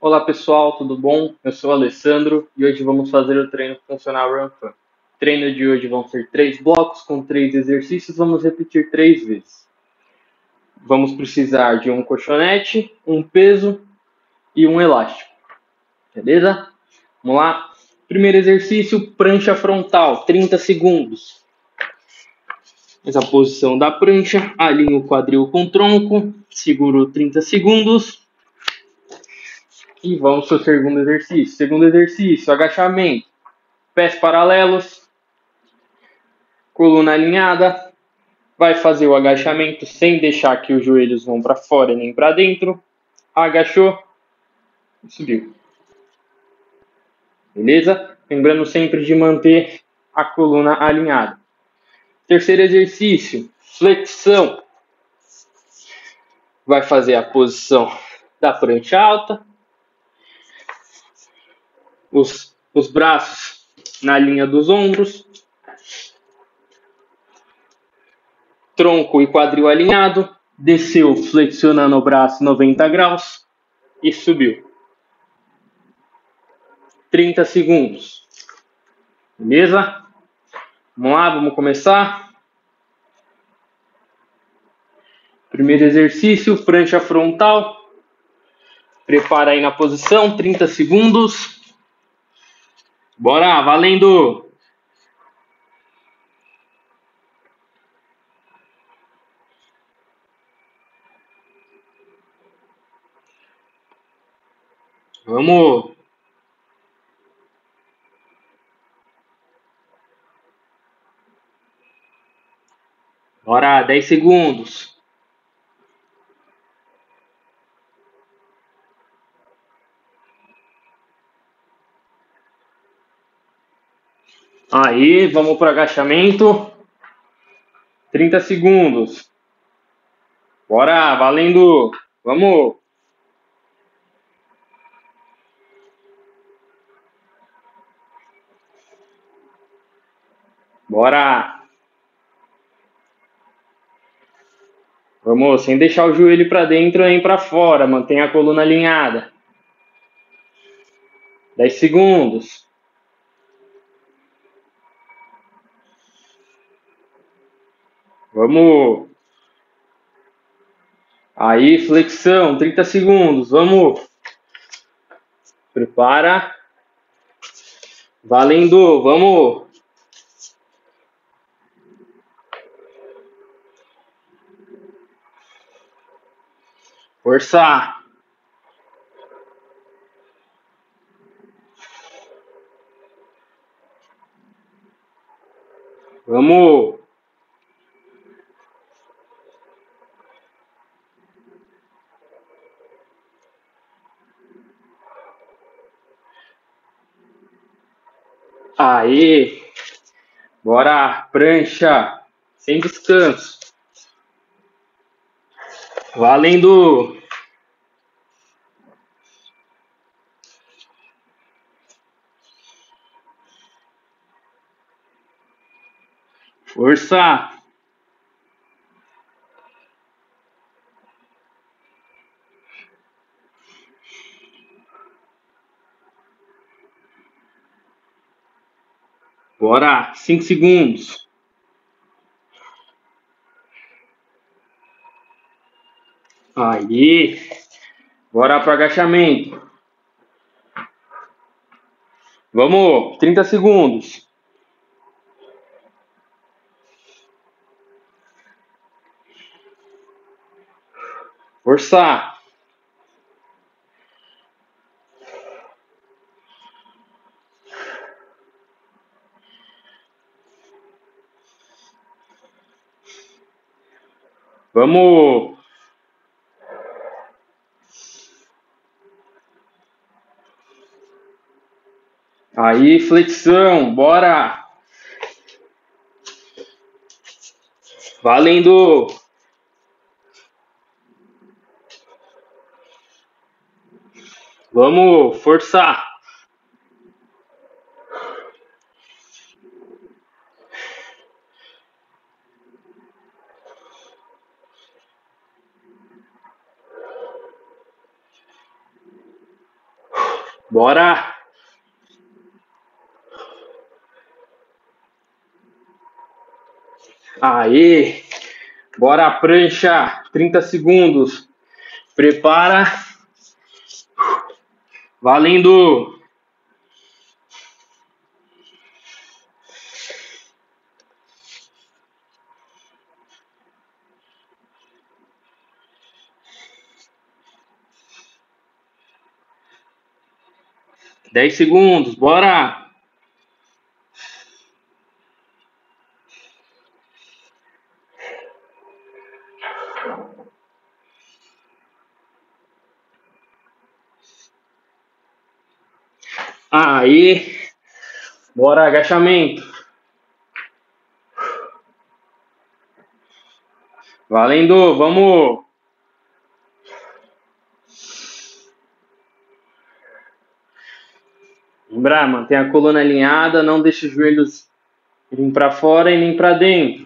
Olá pessoal, tudo bom? Eu sou o Alessandro e hoje vamos fazer o treino funcional Run Fun. O treino de hoje vão ser 3 blocos com 3 exercícios, vamos repetir 3 vezes. Vamos precisar de um colchonete, um peso e um elástico, beleza? Vamos lá? Primeiro exercício, prancha frontal, 30 segundos. Faz a posição da prancha, alinha o quadril com o tronco, seguro 30 segundos. E vamos para o segundo exercício. Segundo exercício, agachamento. Pés paralelos, coluna alinhada. Vai fazer o agachamento sem deixar que os joelhos vão para fora nem para dentro. Agachou, subiu. Beleza? Lembrando sempre de manter a coluna alinhada. Terceiro exercício, flexão. Vai fazer a posição da prancha alta. Os braços na linha dos ombros. Tronco e quadril alinhado, desceu flexionando o braço 90 graus e subiu. 30 segundos. Beleza? Vamos lá, vamos começar. Primeiro exercício, prancha frontal. Prepara aí na posição, 30 segundos. Bora, valendo! Vamos! Bora, 10 segundos. Aí, vamos para o agachamento. 30 segundos. Bora, valendo! Vamos! Bora! Vamos, sem deixar o joelho para dentro nem para fora. Mantenha a coluna alinhada. 10 segundos. Vamos. Aí, flexão, 30 segundos. Vamos. Prepara. Valendo, vamos. Força. Vamos. Aí. Bora, prancha. Sem descanso. Valendo. Força. Bora, 5 segundos. Aí. Bora pro agachamento. Vamos, 30 segundos. Força. Vamos. Aí, flexão, bora. Valendo. Vamos forçar. Bora! Aí! Bora a prancha! 30 segundos. Prepara. Valendo! Dez segundos, bora! Aí! Bora, agachamento! Valendo, vamos! Lembrar, mantém a coluna alinhada, não deixe os joelhos irem para fora e nem para dentro.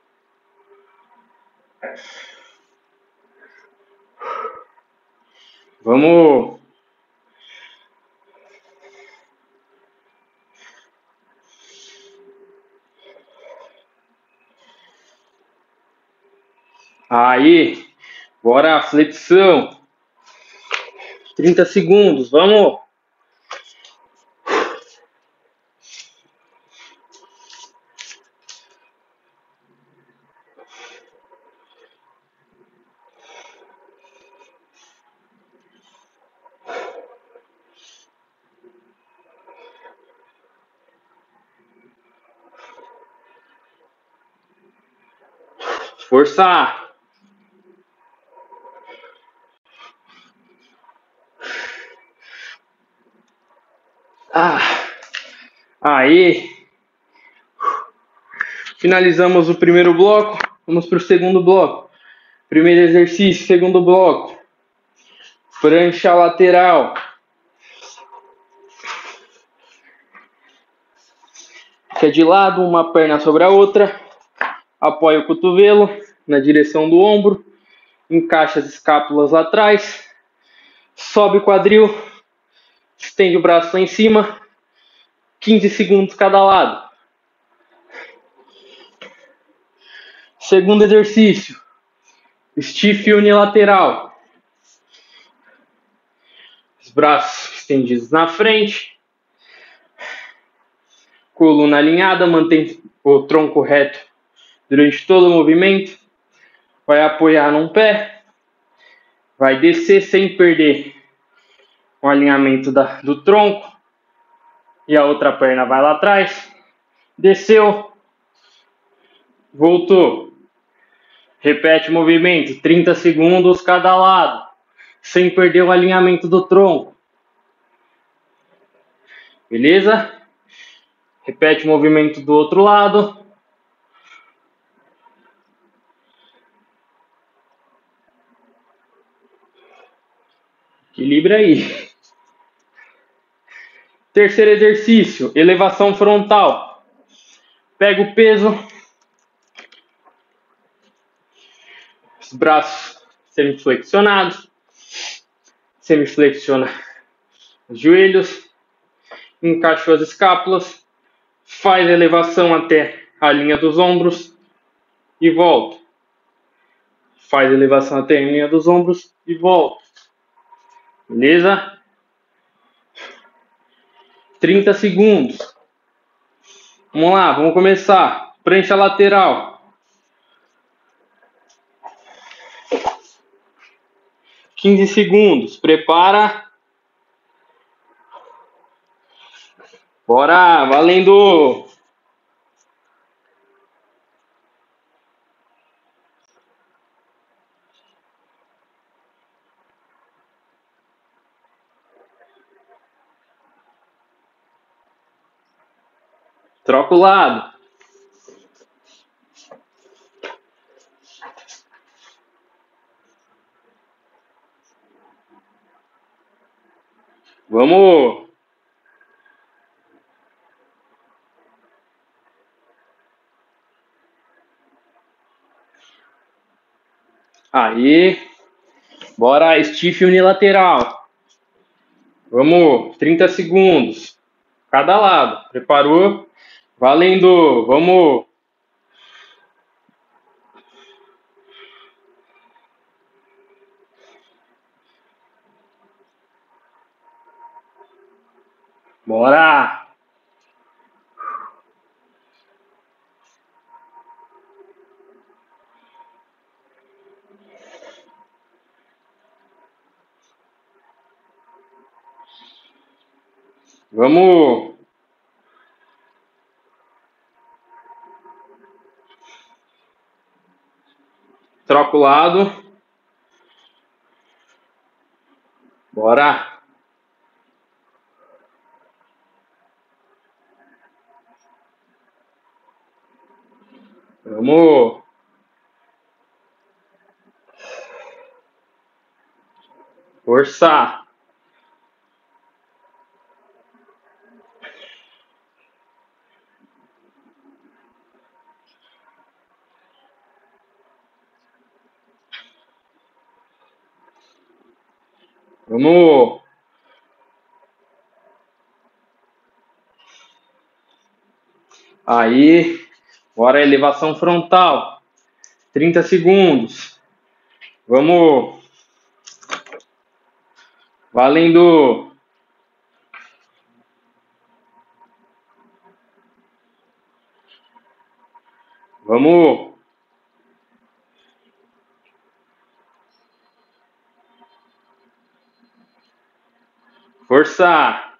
Vamos! Aí! Bora, flexão! 30 segundos, vamos! Forçar! Aí! Finalizamos o primeiro bloco, vamos para o segundo bloco. Primeiro exercício, segundo bloco. Prancha lateral. Fica de lado, uma perna sobre a outra. Apoia o cotovelo na direção do ombro. Encaixa as escápulas lá atrás. Sobe o quadril. Estende o braço lá em cima. 15 segundos cada lado. Segundo exercício. Stiff unilateral. Os braços estendidos na frente. Coluna alinhada, mantém o tronco reto durante todo o movimento. Vai apoiar num pé. Vai descer sem perder o alinhamento do tronco. E a outra perna vai lá atrás. Desceu. Voltou. Repete o movimento. 30 segundos cada lado. Sem perder o alinhamento do tronco. Beleza? Repete o movimento do outro lado. Equilibra aí. Terceiro exercício, elevação frontal. Pega o peso. Os braços semiflexionados. Semiflexiona os joelhos. Encaixa as escápulas. Faz a elevação até a linha dos ombros. E volta. Faz a elevação até a linha dos ombros e volta. Beleza? 30 segundos. Vamos lá, vamos começar. Prancha lateral. 15 segundos. Prepara. Bora, valendo! Troca o lado. Vamos! Aí. Bora, stiff unilateral. Vamos, 30 segundos. Cada lado. Preparou? Valendo. Vamos. Bora. Vamos. Troca o lado. Bora. Vamos. Forçar. Vamos. Aí. Bora, elevação frontal. 30 segundos. Vamos. Valendo. Vamos. Forçar.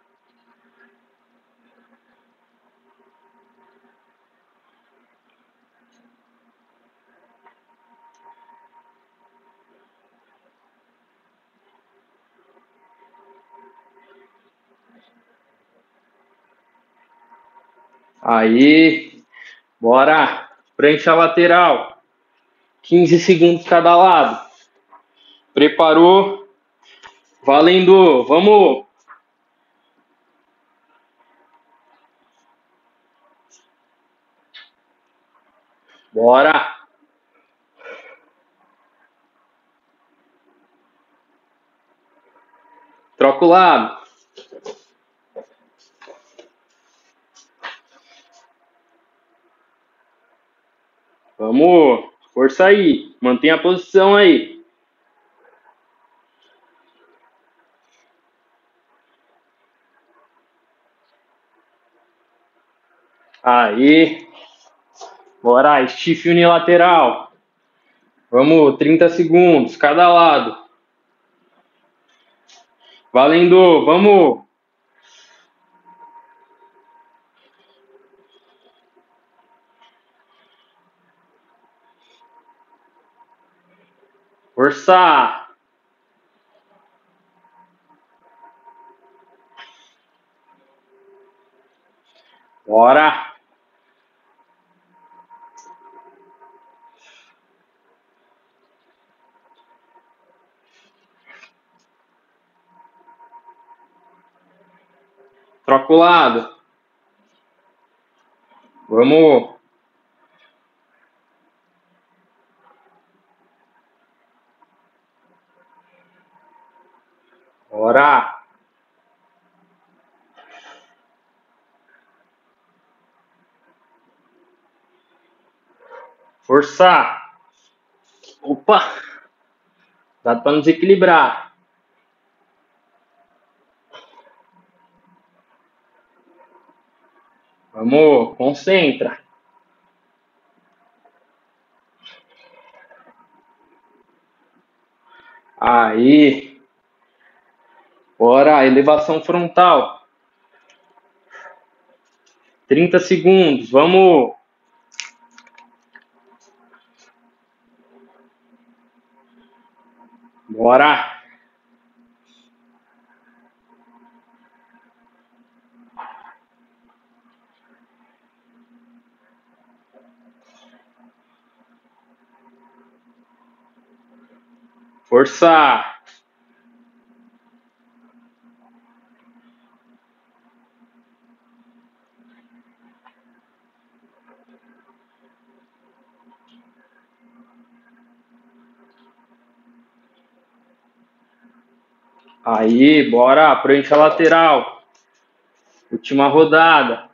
Aí. Bora. Prancha lateral. 15 segundos cada lado. Preparou. Valendo. Vamos. Bora. Troca o lado. Vamos. Força aí. Mantenha a posição aí. Aí. Bora. Stiff unilateral. Vamos. 30 segundos cada lado. Valendo. Vamos. Forçar. Bora. Troca o lado. Vamos. Bora. Forçar. Opa. Dá pra nos equilibrar. Vamos. Concentra. Aí. Bora. Elevação frontal. 30 segundos. Vamos. Bora. Forçar. Aí, bora, prancha lateral. Última rodada.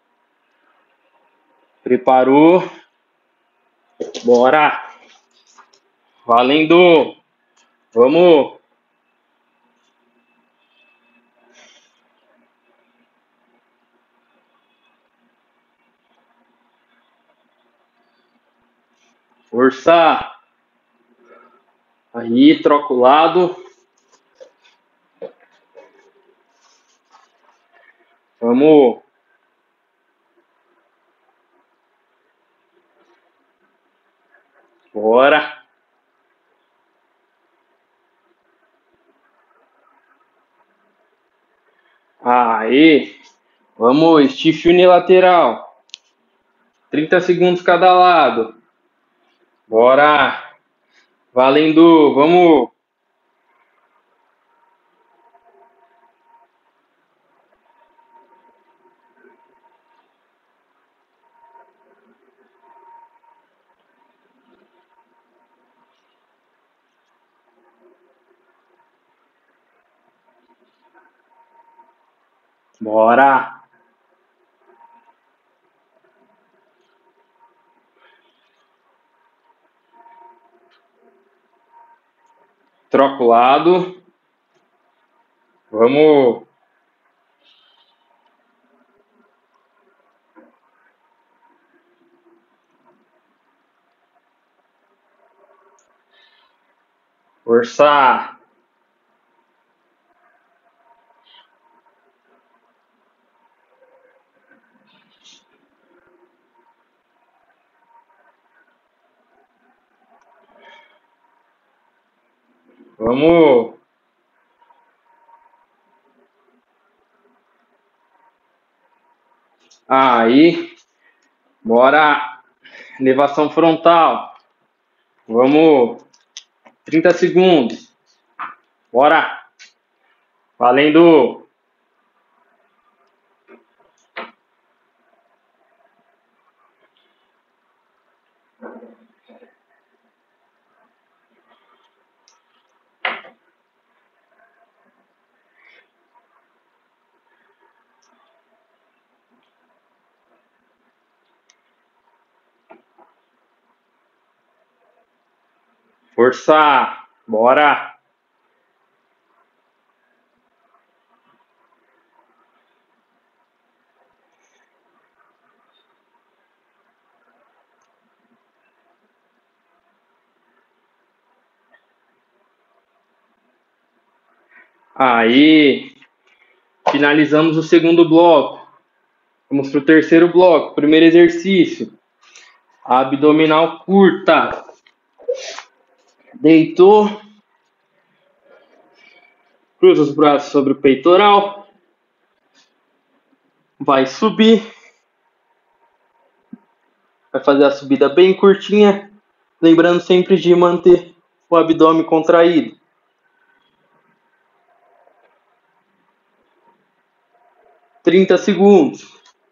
Preparou. Bora. Valendo. Vamos. Força. Aí, troca o lado. Vamos. Bora. Aí. Vamos, stiff unilateral. 30 segundos cada lado. Bora. Valendo. Vamos. Bora. Troca o lado. Vamos. Força. Vamos. Aí. Bora. Elevação frontal. Vamos. 30 segundos. Bora. Valendo. Força. Bora. Aí. Finalizamos o segundo bloco. Vamos para o terceiro bloco. Primeiro exercício. Abdominal curta. Deitou. Cruza os braços sobre o peitoral. Vai subir. Vai fazer a subida bem curtinha. Lembrando sempre de manter o abdômen contraído. 30 segundos.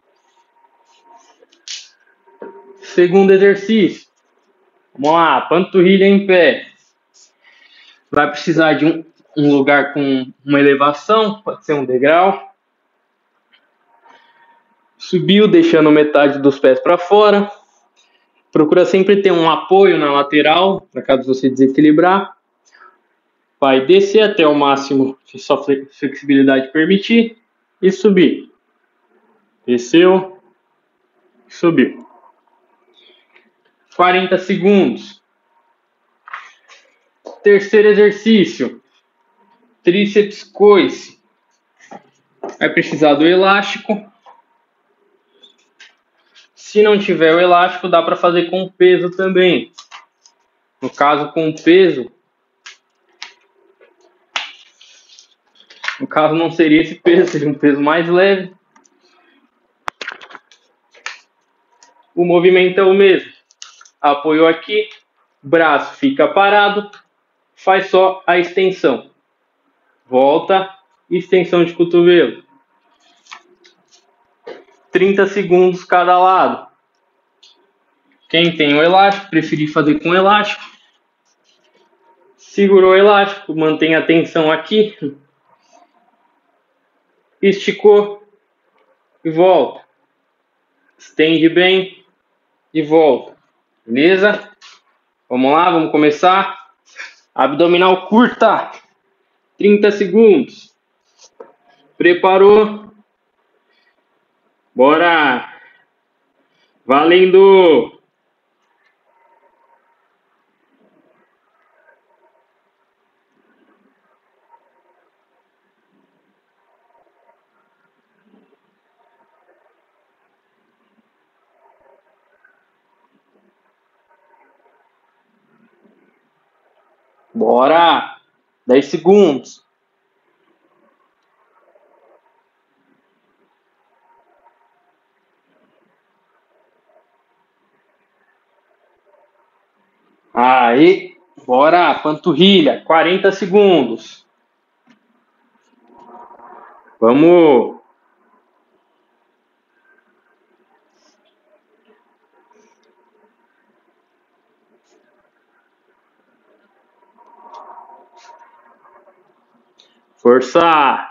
Segundo exercício. Vamos lá, panturrilha em pé. Vai precisar de um lugar com uma elevação, pode ser um degrau. Subiu, deixando metade dos pés para fora. Procura sempre ter um apoio na lateral, para caso você desequilibrar. Vai descer até o máximo que sua flexibilidade permitir e subir. Desceu, subiu. 40 segundos. Terceiro exercício. Tríceps coice. Vai precisar do elástico. Se não tiver o elástico, dá para fazer com peso também. No caso, com peso. No caso, não seria esse peso, seria um peso mais leve. O movimento é o mesmo. Apoiou aqui, braço fica parado, faz só a extensão. Volta, extensão de cotovelo. 30 segundos cada lado. Quem tem o elástico, preferir fazer com elástico. Segurou o elástico, mantém a tensão aqui esticou e volta. Estende bem e volta. Beleza? Vamos lá, vamos começar. Abdominal curta. 30 segundos. Preparou? Bora! Valendo! Bora! 10 segundos. Aí, bora! Panturrilha, 40 segundos. Vamos! Força!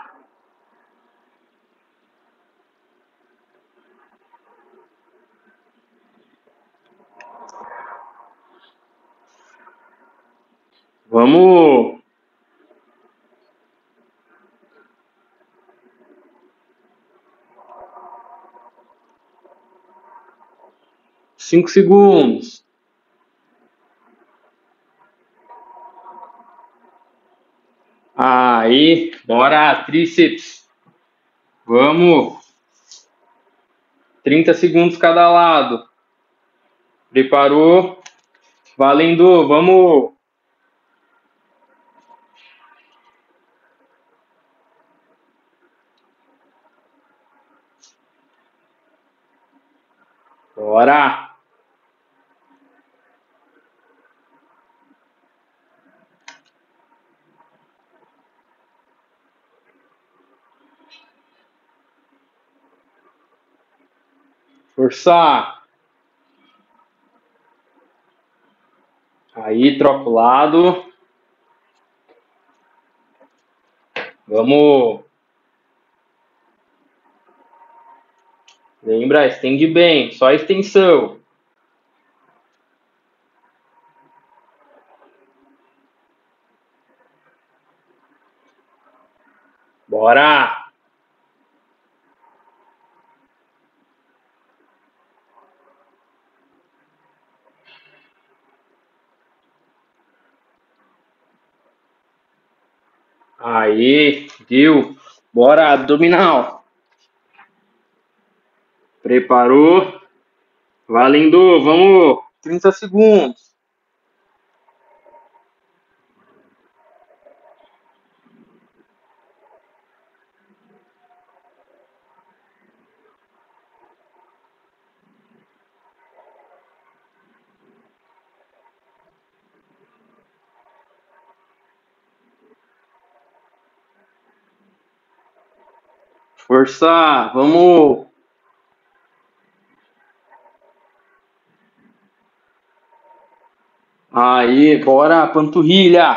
Vamos! 5 segundos. Aí, bora, tríceps. Vamos. 30 segundos cada lado. Preparou? Valendo, vamos. Bora. Força. Aí, troca o lado. Vamos. Lembra, estende bem, só a extensão. Bora. Aí, viu? Bora, abdominal. Preparou? Valendo, vamos. 30 segundos. Força, vamos. Aí, bora, panturrilha.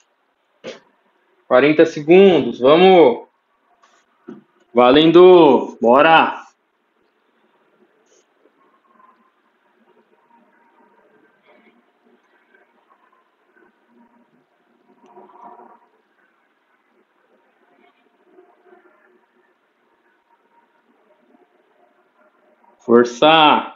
40 segundos, vamos. Valendo, bora. Força.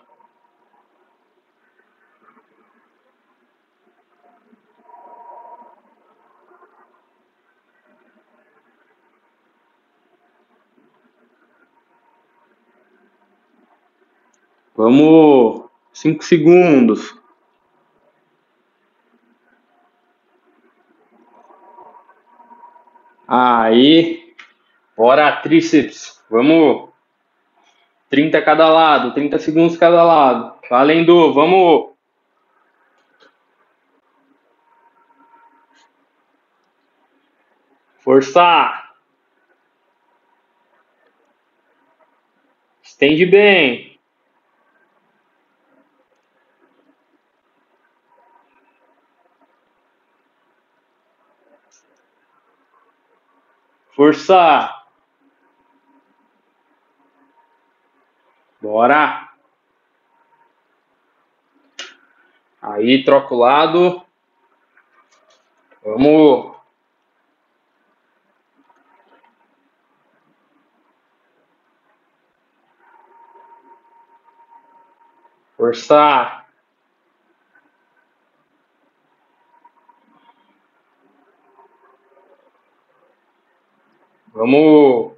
Vamos. 5 segundos. Aí, bora, tríceps. Vamos. 30 cada lado, 30 segundos cada lado. Valendo, vamos. Força. Estende bem. Força. Bora. Aí, troca o lado. Vamos. Forçar. Vamos.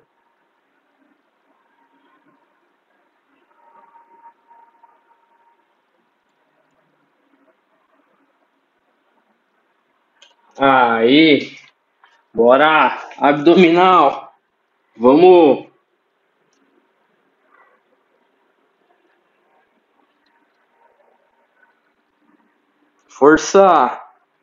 Aí. Bora. Abdominal. Vamos. Forçar.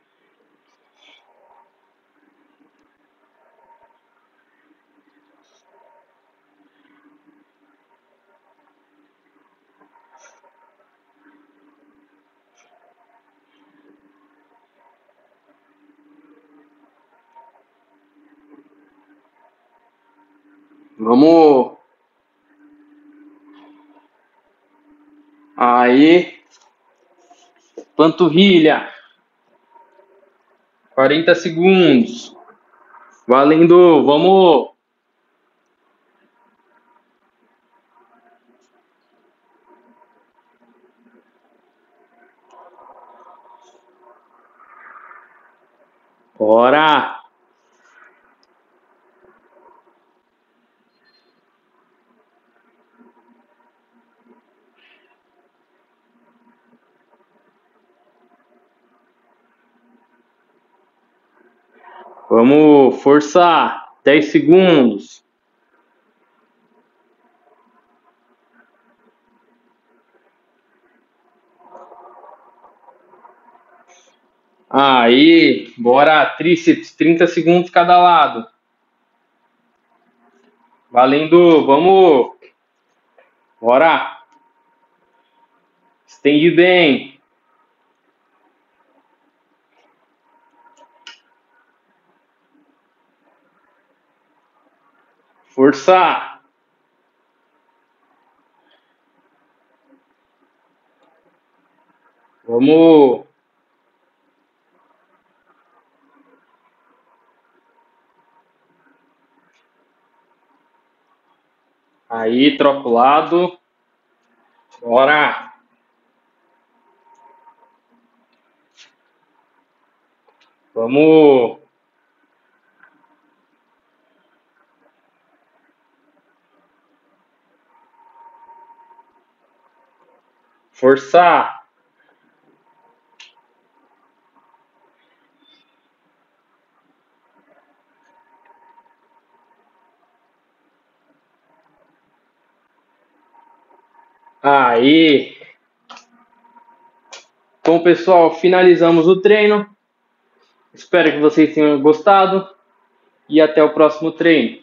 Vamos. Aí. Panturrilha. 40 segundos. Valendo. Vamos. Bora. Vamos forçar. 10 segundos. Aí, bora, tríceps, 30 segundos cada lado. Valendo, vamos. Bora. Estende bem. Forçar. Vamos. Aí, troca o lado. Bora. Vamos. Forçar. Aí. Bom, pessoal, finalizamos o treino. Espero que vocês tenham gostado e até o próximo treino.